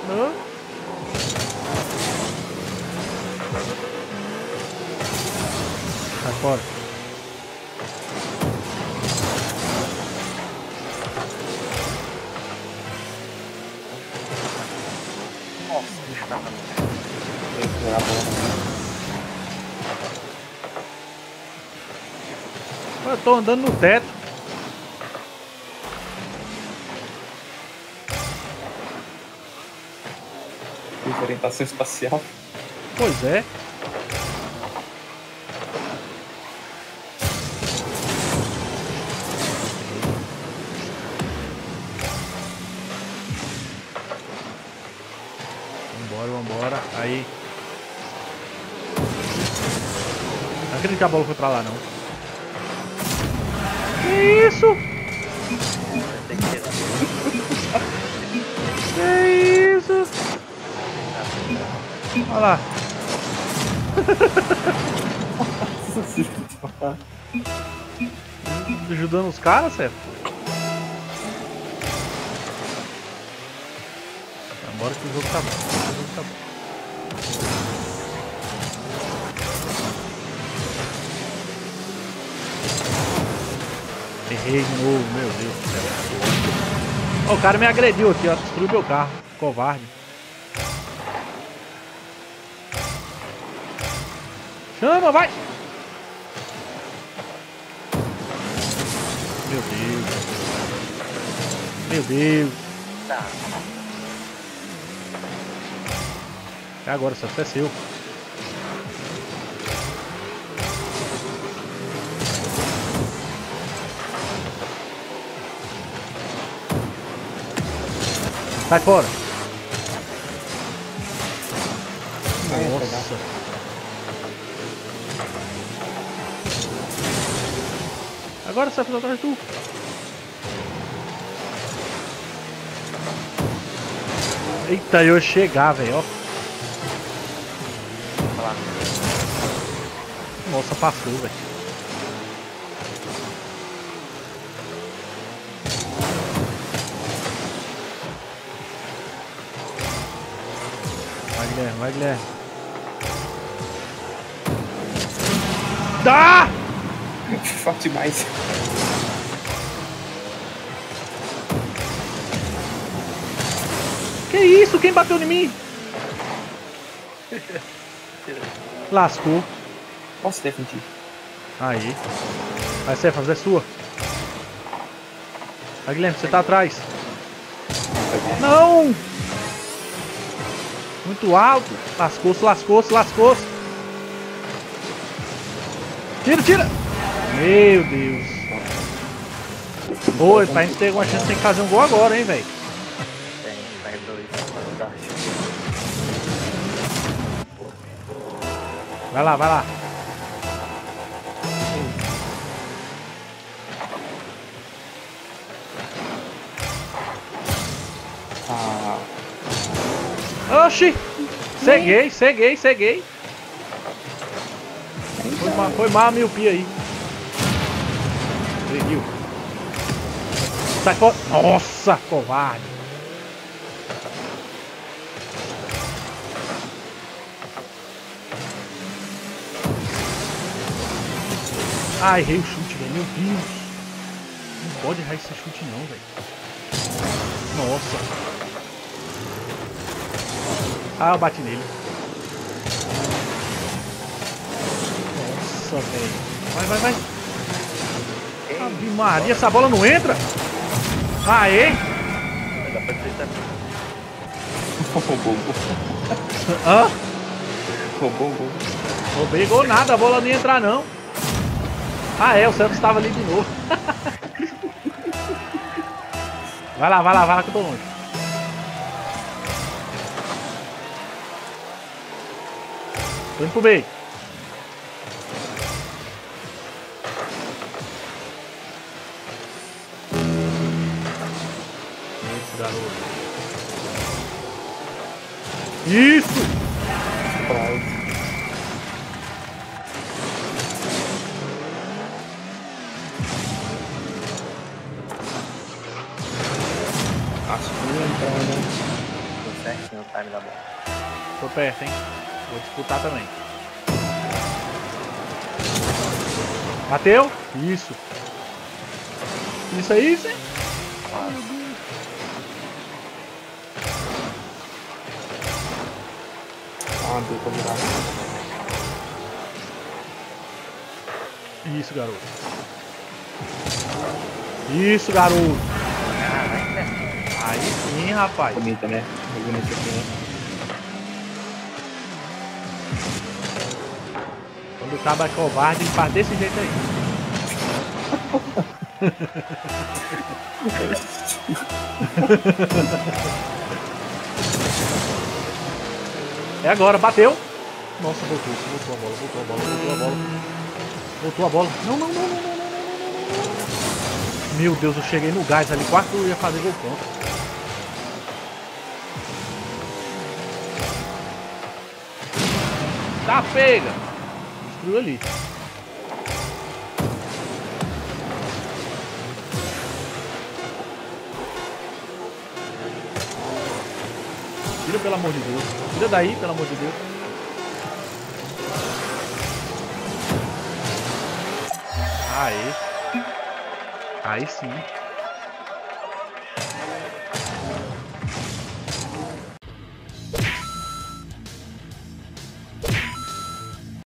Hã? Sai fora. Nossa, bicho pra cá. Tem que jogar a bola. Eu tô andando no teto. Orientação espacial. Pois é. Vambora. Aí. Não acredito que a bola foi pra lá, não. Que isso? Tem que tirar. Que isso? Olha lá. Ajudando os caras, certo? Bora que o jogo tá bom. Errei de novo, meu Deus do céu. Ó, o cara me agrediu aqui, ó. Destruiu meu carro. Covarde. Chama, vai! Meu Deus. Meu Deus. Tá. É agora, só é seu. Sai fora. Nossa. Agora sai pra trás de tu. Eita, eu ia chegar, velho, ó. Olha lá. Nossa, passou, velho. Vai, Guilherme. Dá! Forte demais. Que isso? Quem bateu em mim? Lascou. Posso defender? Aí. Vai, Cefas, é sua. Vai, Guilherme, você tá atrás. Não! Muito alto. Lascou-se. Tira! Meu Deus. Oi, pra gente ter alguma chance, tem que fazer um gol agora, hein, velho. Tem, pega dois. Vai lá. Ah, Oxi! Ceguei. Foi mal a miopia aí. Viu? Sai fora. Nossa, covarde. Ah, errei o chute, velho. Meu Deus. Não pode errar esse chute não, velho. Nossa. Ah, eu bati nele. Nossa, velho. Vai. Ave Maria, essa bola não entra? Aê! Vai dar pra dizer roubou. Hã? Roubou o gol. Roubei gol nada, a bola não ia entrar não. Ah é, o Santos estava ali de novo. Vai lá que eu tô longe. Tô indo pro meio. Esse garoto. Isso! certinho o time da bola. Tô perto, hein? Vou disputar também. Bateu? Isso. Isso aí, sim. Ah, deu pra virar. Isso, garoto. Isso, garoto. Aí sim, rapaz. Bonita, né? É bonita aqui, né? Quando o cabo é covarde, ele faz desse jeito aí. É agora, bateu. Nossa, voltou a bola, voltou a bola, voltou a bola. Voltou a bola. Não, não, não, não, não, não, não, não. Meu Deus, eu cheguei no gás ali, quase que eu ia fazer gol contra. Tá, pega. Destruiu ali. Tira, pelo amor de Deus. Tira daí, pelo amor de Deus. Aê. Aí sim.